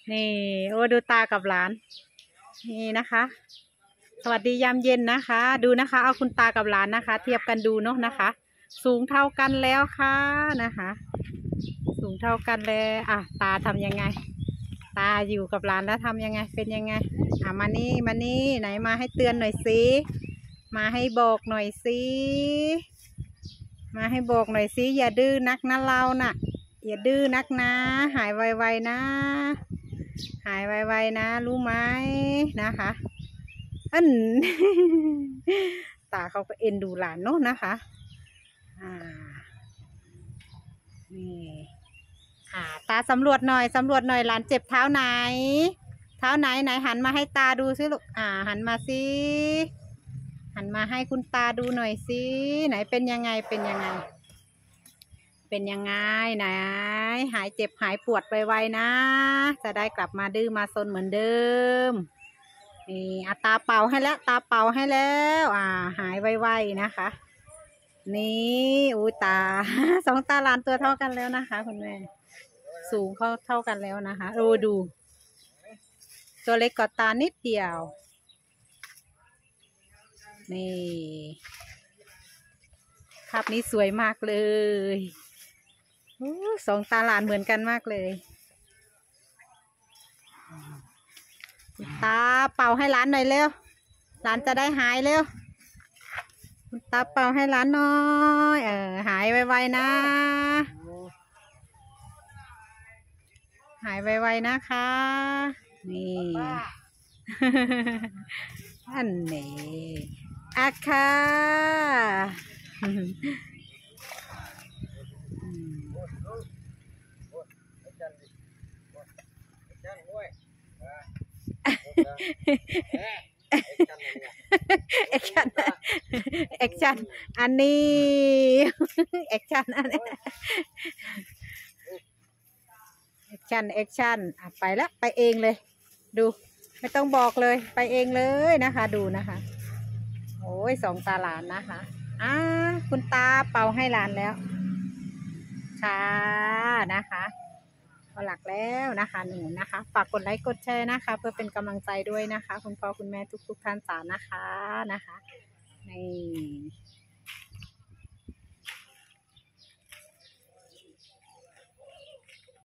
นี่โอ้ดูตากับหลานนี่นะคะ สวัสดียามเย็นนะคะ ดูนะคะเอาคุณตากับหลานนะคะ เทียบกันดูเนาะนะคะ สูงเท่ากันแล้วค่ะนะคะ สูงเท่ากันแล้วตาทำยังไง ตาอยู่กับหลานแล้วทำยังไงเป็นยังไงมานี่ไหนมาให้เตือนหน่อยสิมาให้บอกหน่อยสิมาให้บอกหน่อยสิอย่าดื้อนักนะเราน่ะอย่าดื้อนักนะหายไวๆนะหายไวๆนะรู้ไหมนะคะตาเขาก็เอ็นดูหลานเนาะนะคะนี่ตาสำรวจหน่อยหลานเจ็บเท้าไหนไหนหันมาให้ตาดูสิลูกหันมาสิหันมาให้คุณตาดูหน่อยสิไหนเป็นยังไงไหนหายเจ็บหายปวดไวๆนะจะได้กลับมาดื้อมาซนเหมือนเดิมนี่ตาเป่าให้แล้วหายไวๆนะคะนี่อุ้ยตา สองตาหลานตัวเท่ากันแล้วนะคะคุณแม่สูงเท่ากันแล้วนะคะดูตัวเล็กกว่าตานิดเดียวนี่ภาพนี้สวยมากเลยสองตาหลานเหมือนกันมากเลยตาเป่าให้หลานหน่อยเร็วหลานจะได้หายเร็วตาเป่าให้หลานหน่อยหายไวๆนะหายไวๆนะคะนี่อันนี้ค่ะแอคชั่นอันนี้แอคชั่นไปแล้วไปเองเลยดูไม่ต้องบอกเลยไปเองเลยนะคะดูนะคะโอ้ยสองตาหลานนะคะคุณตาเป่าให้หลานแล้วค่ะนะคะพอหลักแล้วนะคะหนูนะคะฝากกดไลค์กดแชร์นะคะเพื่อเป็นกำลังใจด้วยนะคะคุณพ่อคุณแม่ทุกท่านจ๋านะคะนี่